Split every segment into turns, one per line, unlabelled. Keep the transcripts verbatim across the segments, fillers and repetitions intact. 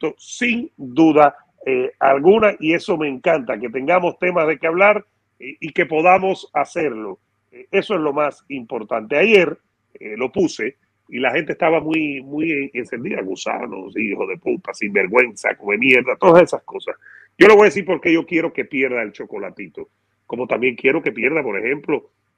esto sin duda eh, alguna, y eso me encanta, que tengamos temas de que hablar eh, y que podamos hacerlo. Eh, eso es lo más importante. Ayer eh, lo puse y la gente estaba muy, muy encendida, gusanos, hijos de puta, sinvergüenza, come mierda, todas esas cosas. Yo le voy a decir por qué yo quiero que pierda el Chocolatito, como también quiero que pierda, por ejemplo,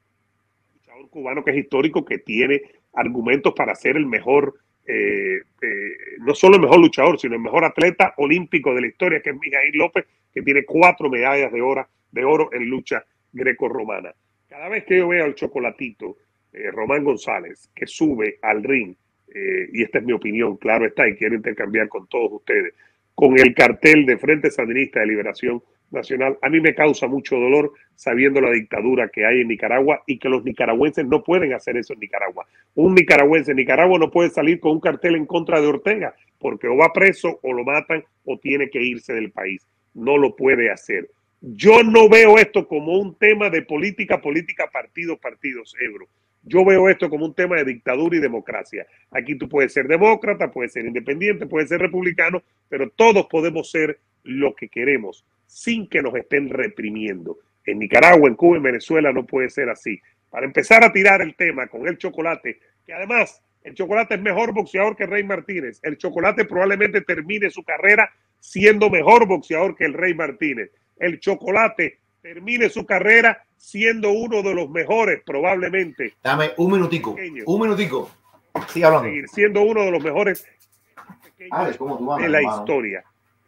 un luchador cubano que es histórico, que tiene argumentos para ser el mejor, eh, eh, no solo el mejor luchador, sino el mejor atleta olímpico de la historia, que es Mijail López, que tiene cuatro medallas de oro, de oro en lucha grecorromana. Cada vez que yo veo al Chocolatito, eh, Román González, que sube al ring, eh, y esta es mi opinión, claro está, y quiero intercambiar con todos ustedes, con el cartel de Frente Sandinista de Liberación Nacional, a mí me causa mucho dolor sabiendo la dictadura que hay en Nicaragua y que los nicaragüenses no pueden hacer eso en Nicaragua. Un nicaragüense en Nicaragua no puede salir con un cartel en contra de Ortega porque o va preso o lo matan o tiene que irse del país. No lo puede hacer. Yo no veo esto como un tema de política, política, partidos, partidos, Ebro. Yo veo esto como un tema de dictadura y democracia. Aquí tú puedes ser demócrata, puedes ser independiente, puedes ser republicano, pero todos podemos ser lo que queremos sin que nos estén reprimiendo. En Nicaragua, en Cuba, en Venezuela no puede ser así. Para empezar a tirar el tema con el Chocolate, que además el Chocolate es mejor boxeador que Rey Martínez. El Chocolate probablemente termine su carrera siendo mejor boxeador que el Rey Martínez. El Chocolate termine su carrera siendo uno de los mejores, probablemente.
Dame un minutico, pequeños. un minutico. Sigue hablando.
Seguir siendo uno de los mejores
ah, es como tu mano,
de la hermano. historia.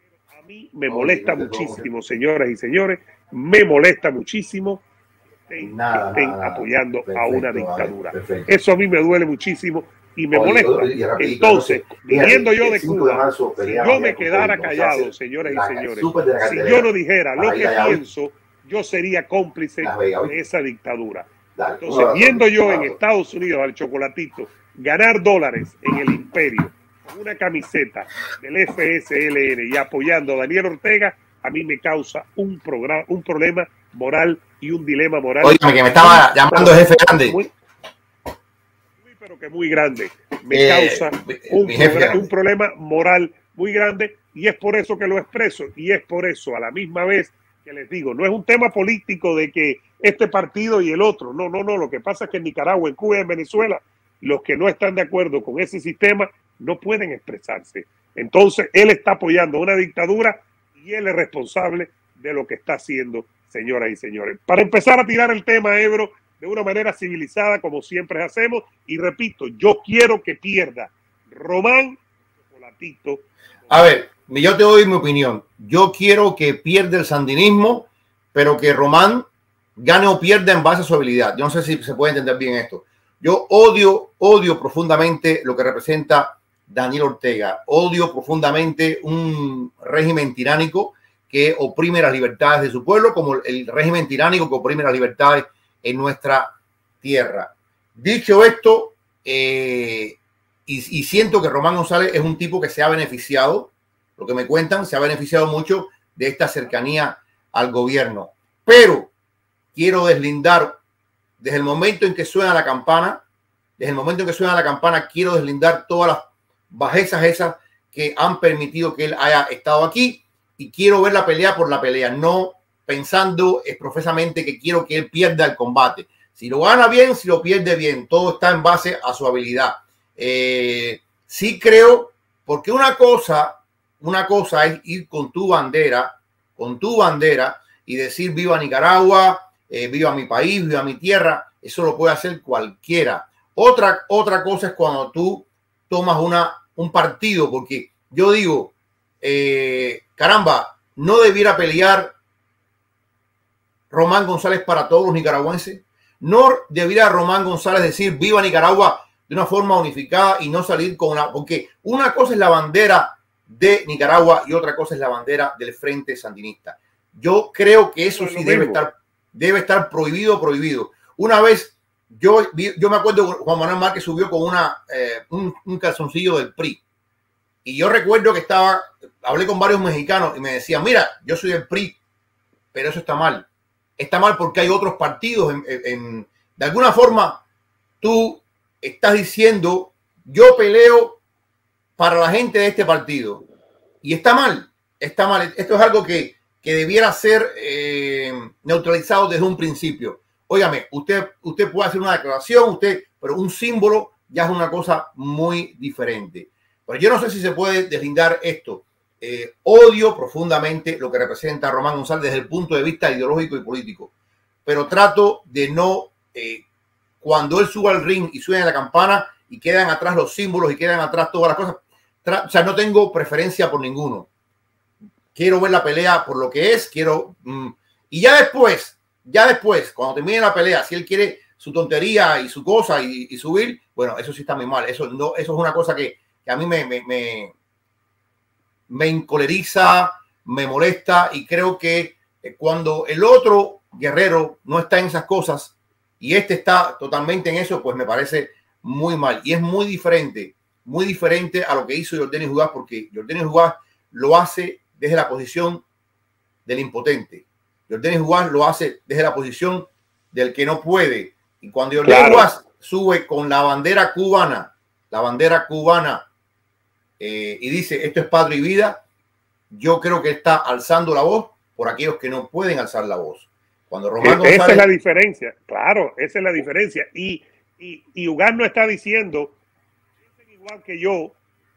A mí me molesta Oye, muchísimo, señoras y señores, me molesta muchísimo que estén, nada, que estén nada, apoyando perfecto, a una dictadura. Vale, Eso a mí me duele muchísimo y me Oye, molesta. Rapidito, Entonces, viniendo yo de Cuba, de marzo, si yo me quedara callado, señoras y señores, si yo no dijera lo que pienso, yo sería cómplice de esa dictadura. Entonces, viendo yo en Estados Unidos al Chocolatito ganar dólares en el imperio, con una camiseta del F S L N y apoyando a Daniel Ortega, a mí me causa un, programa, un problema moral y un dilema moral.
Oye, que me estaba llamando jefe grande.
Muy, muy, pero que muy grande. Me eh, causa un, programa, un problema moral muy grande y es por eso que lo expreso y es por eso a la misma vez que les digo, no es un tema político de que este partido y el otro, no, no, no, lo que pasa es que en Nicaragua, en Cuba y en Venezuela, los que no están de acuerdo con ese sistema no pueden expresarse. Entonces, él está apoyando una dictadura y él es responsable de lo que está haciendo, señoras y señores. Para empezar a tirar el tema, Ebro, de una manera civilizada, como siempre hacemos, y repito, yo quiero que pierda Román Chocolatito.
A ver, yo te doy mi opinión. Yo quiero que pierda el sandinismo, pero que Román gane o pierda en base a su habilidad. Yo no sé si se puede entender bien esto. Yo odio, odio profundamente lo que representa Daniel Ortega. Odio profundamente un régimen tiránico que oprime las libertades de su pueblo, como el régimen tiránico que oprime las libertades en nuestra tierra. Dicho esto, eh, y, y siento que Román González es un tipo que se ha beneficiado, lo que me cuentan, se ha beneficiado mucho de esta cercanía al gobierno. Pero quiero deslindar, desde el momento en que suena la campana, desde el momento en que suena la campana, quiero deslindar todas las bajezas esas que han permitido que él haya estado aquí y quiero ver la pelea por la pelea, no pensando eh, profesamente que quiero que él pierda el combate. Si lo gana bien, si lo pierde bien, todo está en base a su habilidad. Eh, sí creo, porque una cosa, una cosa es ir con tu bandera, con tu bandera y decir viva Nicaragua, eh, viva mi país, viva mi tierra. Eso lo puede hacer cualquiera. Otra, otra cosa es cuando tú tomas una, un partido, porque yo digo, eh, caramba, no debiera pelear Román González para todos los nicaragüenses. No debiera Román González decir viva Nicaragua de una forma unificada y no salir con una, porque una cosa es la bandera de Nicaragua y otra cosa es la bandera del Frente Sandinista. Yo creo que eso sí debe estar, debe estar prohibido, prohibido. Una vez yo, yo me acuerdo Juan Manuel Márquez subió con una, eh, un, un calzoncillo del P R I y yo recuerdo que estaba, hablé con varios mexicanos y me decían, mira, yo soy del P R I, pero eso está mal. Está mal porque hay otros partidos. En, en, en, de alguna forma, tú estás diciendo, yo peleo para la gente de este partido Y está mal, está mal. Esto es algo que, que debiera ser eh, neutralizado desde un principio. Óigame, usted, usted puede hacer una declaración, usted, pero un símbolo ya es una cosa muy diferente. Pero yo no sé si se puede deslindar esto. Eh, odio profundamente lo que representa Román González desde el punto de vista ideológico y político, pero trato de no, eh, cuando él suba al ring y suena la campana y quedan atrás los símbolos y quedan atrás todas las cosas, o sea, no tengo preferencia por ninguno. Quiero ver la pelea por lo que es, quiero... Mmm, y ya después, ya después, cuando termine la pelea, si él quiere su tontería y su cosa y, y subir, bueno, eso sí está muy mal. Eso, no, eso es una cosa que, que a mí me... me, me me encoleriza, me molesta, y creo que cuando el otro guerrero no está en esas cosas y este está totalmente en eso, pues me parece muy mal. Y es muy diferente, muy diferente a lo que hizo Yordenis Ugas, porque Yordenis Ugas lo hace desde la posición del impotente. Yordenis Ugas lo hace desde la posición del que no puede. Y cuando Yordenis claro. Ugas sube con la bandera cubana, la bandera cubana, Eh, y dice esto es patria y vida, yo creo que está alzando la voz por aquellos que no pueden alzar la voz. Cuando Román González...
Esa es la diferencia, claro, esa es la diferencia. Y, y, y Ugas no está diciendo, igual que yo,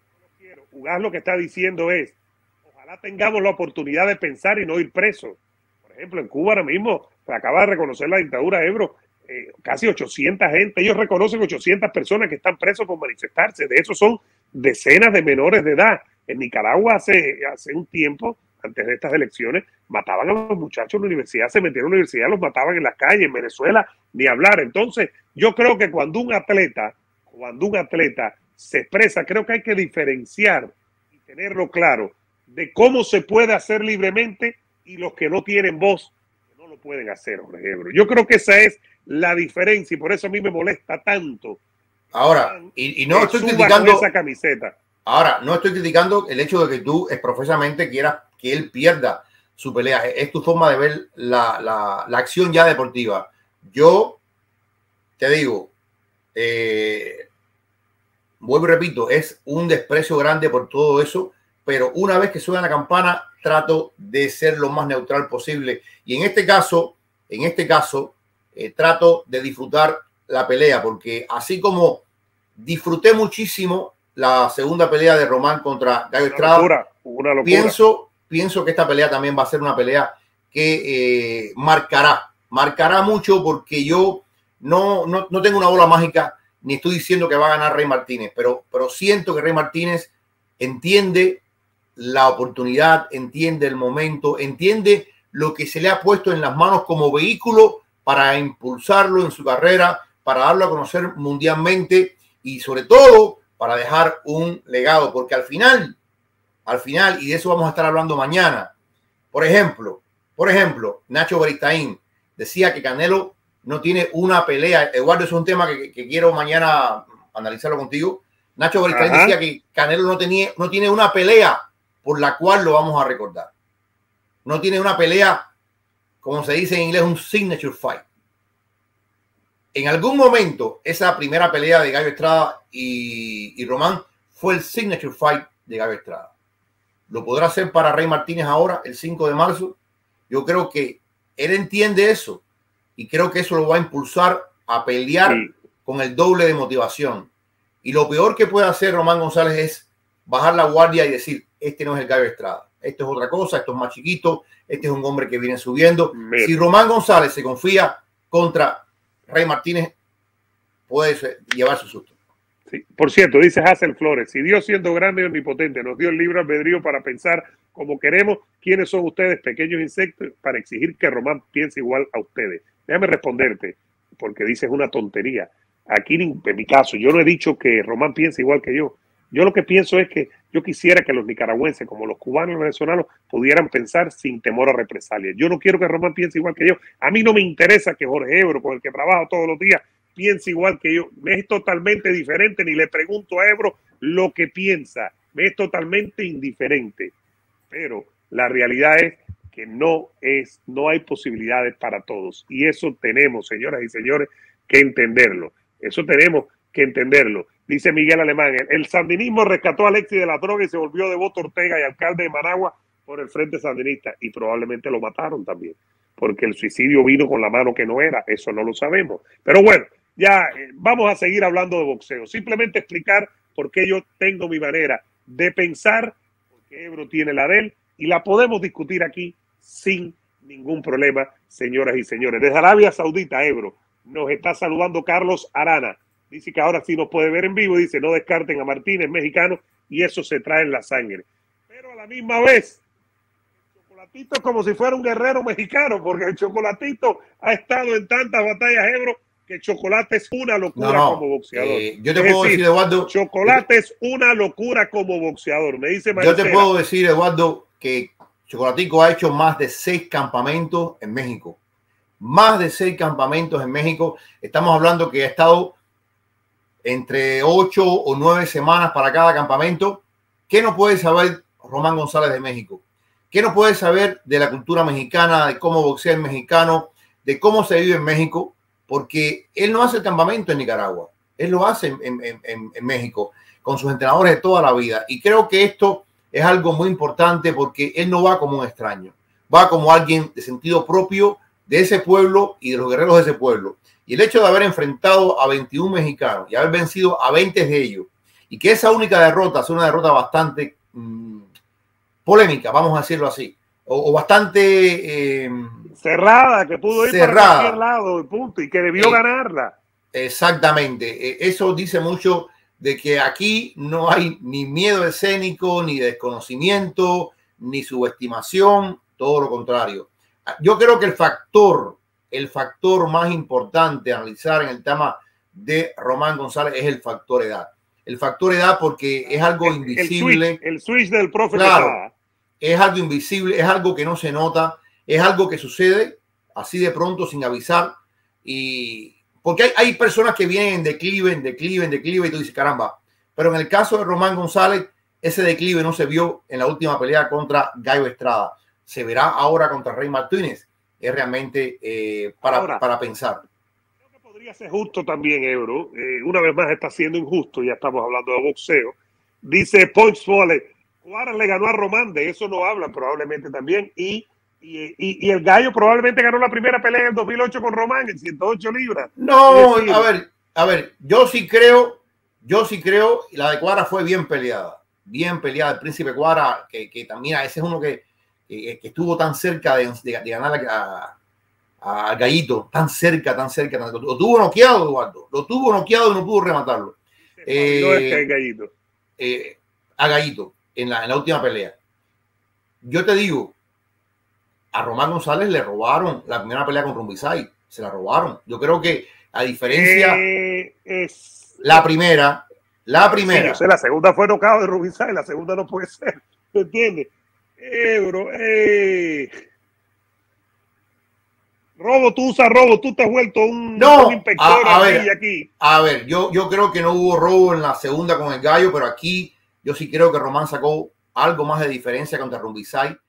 Ugas lo que está diciendo es, ojalá tengamos la oportunidad de pensar y no ir presos. Por ejemplo, en Cuba ahora mismo se acaba de reconocer la dictadura de Ebro, eh, casi ochocientas gente, ellos reconocen ochocientas personas que están presos por manifestarse, de esos son decenas de menores de edad. En Nicaragua hace, hace un tiempo, antes de estas elecciones, mataban a los muchachos en la universidad, se metían en la universidad, los mataban en las calles. En Venezuela ni hablar. Entonces yo creo que cuando un atleta, cuando un atleta se expresa, creo que hay que diferenciar y tenerlo claro de cómo se puede hacer libremente y los que no tienen voz, que no lo pueden hacer, Jorge Ebro. Yo creo que esa es la diferencia y por eso a mí me molesta tanto.
Ahora, y, y no estoy criticando
esa camiseta.
Ahora, no estoy criticando el hecho de que tú profesamente quieras que él pierda su pelea. Es tu forma de ver la, la, la acción ya deportiva. Yo te digo, eh, vuelvo y repito, es un desprecio grande por todo eso, pero una vez que suena la campana, trato de ser lo más neutral posible. Y en este caso, en este caso, eh, trato de disfrutar la pelea, porque así como disfruté muchísimo la segunda pelea de Román contra Gallo Estrada,
una locura, una locura.
Pienso, pienso que esta pelea también va a ser una pelea que eh, marcará, marcará mucho, porque yo no, no, no tengo una bola mágica, ni estoy diciendo que va a ganar Rey Martínez, pero, pero siento que Rey Martínez entiende la oportunidad, entiende el momento, entiende lo que se le ha puesto en las manos como vehículo para impulsarlo en su carrera, para darlo a conocer mundialmente y sobre todo para dejar un legado, porque al final, al final, y de eso vamos a estar hablando mañana, por ejemplo, por ejemplo, Nacho Beristain decía que Canelo no tiene una pelea. Eduardo, es un tema que, que quiero mañana analizarlo contigo. Nacho Beristain decía que Canelo no, tenía, no tiene una pelea por la cual lo vamos a recordar. No tiene una pelea, como se dice en inglés, un signature fight. En algún momento, esa primera pelea de Gallo Estrada y, y Román fue el signature fight de Gallo Estrada. ¿Lo podrá hacer para Rey Martínez ahora, el cinco de marzo? Yo creo que él entiende eso y creo que eso lo va a impulsar a pelear sí. con el doble de motivación. Y lo peor que puede hacer Román González es bajar la guardia y decir, este no es el Gallo Estrada, esto es otra cosa, esto es más chiquito, este es un hombre que viene subiendo. Mira. Si Román González se confía contra Rey Martínez, puede llevar su susto.
Sí. Por cierto, dice Hazel Flores, si Dios, siendo grande y omnipotente, nos dio el libre albedrío para pensar como queremos, ¿quiénes son ustedes, pequeños insectos, para exigir que Román piense igual a ustedes? Déjame responderte, porque dices una tontería. Aquí, en mi caso, yo no he dicho que Román piense igual que yo. Yo lo que pienso es que yo quisiera que los nicaragüenses, como los cubanos y los venezolanos, pudieran pensar sin temor a represalias. Yo no quiero que Román piense igual que yo. A mí no me interesa que Jorge Ebro, con el que trabajo todos los días, piense igual que yo. Me es totalmente diferente, ni le pregunto a Ebro lo que piensa. Me es totalmente indiferente. Pero la realidad es que no es, no hay posibilidades para todos. Y eso tenemos, señoras y señores, que entenderlo. Eso tenemos que entenderlo. Dice Miguel Alemán, el, el sandinismo rescató a Alexis de la droga y se volvió devoto Ortega y alcalde de Managua por el Frente Sandinista, y probablemente lo mataron también, porque el suicidio vino con la mano que no era, eso no lo sabemos. Pero bueno, ya eh, vamos a seguir hablando de boxeo, simplemente explicar por qué yo tengo mi manera de pensar, porque Ebro tiene la de él, y la podemos discutir aquí sin ningún problema, señoras y señores. Desde Arabia Saudita, Ebro, nos está saludando Carlos Arana. Dice que ahora sí nos puede ver en vivo. Dice, no descarten a Martínez, mexicano, y eso se trae en la sangre. Pero a la misma vez, el Chocolatito es como si fuera un guerrero mexicano, porque el Chocolatito ha estado en tantas batallas, Ebro, que Chocolate es una locura no, no. como boxeador.
Eh, yo te es puedo decir, decir, Eduardo...
Chocolate es una locura como boxeador. Me dice
Maricela. Yo te puedo decir, Eduardo, que Chocolatico ha hecho más de seis campamentos en México. Más de seis campamentos en México. Estamos hablando que ha estado entre ocho o nueve semanas para cada campamento. ¿Qué no puede saber Román González de México? ¿Qué no puede saber de la cultura mexicana, de cómo boxea el mexicano, de cómo se vive en México? Porque él no hace el campamento en Nicaragua. Él lo hace en, en, en, en México con sus entrenadores de toda la vida. Y creo que esto es algo muy importante porque él no va como un extraño. Va como alguien de sentido propio de ese pueblo y de los guerreros de ese pueblo. Y el hecho de haber enfrentado a veintiún mexicanos y haber vencido a veinte de ellos, y que esa única derrota sea una derrota bastante mmm, polémica, vamos a decirlo así, o, o bastante eh,
cerrada, que pudo ir cerrada, para cualquier lado, punto, y que debió eh, ganarla.
Exactamente. Eh, eso dice mucho de que aquí no hay ni miedo escénico, ni desconocimiento, ni subestimación, todo lo contrario. Yo creo que el factor, el factor más importante a analizar en el tema de Román González es el factor edad. El factor edad porque es algo el, invisible.
El switch, el switch del profe.
Claro, es algo invisible, es algo que no se nota, es algo que sucede así de pronto sin avisar. Y porque hay, hay personas que vienen en declive, en declive, en declive y tú dices, caramba. Pero en el caso de Román González, ese declive no se vio en la última pelea contra Gallo Estrada. Se verá ahora contra Rey Martínez. Es realmente eh, para, ahora, para pensar.
Creo que podría ser justo también, Ebro. Eh, una vez más está siendo injusto, ya estamos hablando de boxeo. Dice Ponch Fole, Juárez le ganó a Román, de eso no hablan probablemente también. Y, y, y, y el Gallo probablemente ganó la primera pelea en el dos mil ocho con Román, en ciento ocho libras.
No, decir, a ver, a ver, yo sí creo, yo sí creo, la de Cuara fue bien peleada. Bien peleada. El Príncipe Cuara, que, que también, ese es uno que que estuvo tan cerca de, de, de ganar a, a, a Gallito, tan cerca, tan cerca, tan, lo, lo tuvo noqueado, Eduardo, lo tuvo noqueado y no pudo rematarlo. Eh,
no es que Gallito.
Eh, a Gallito, en la, en la última pelea. Yo te digo, a Román González le robaron la primera pelea con Rumbisay, se la robaron. Yo creo que a diferencia, eh, es... la primera, la primera. Sí,
yo sé, la segunda fue nocao de Rumbisay, la segunda no puede ser, ¿me entiendes? Eh, bro, eh. Robo, tú usas robo, tú te has vuelto un,
no,
un inspector
a, a ver,
aquí.
A ver, yo, yo creo que no hubo robo en la segunda con el Gallo, pero aquí yo sí creo que Román sacó algo más de diferencia contra Rumbisay.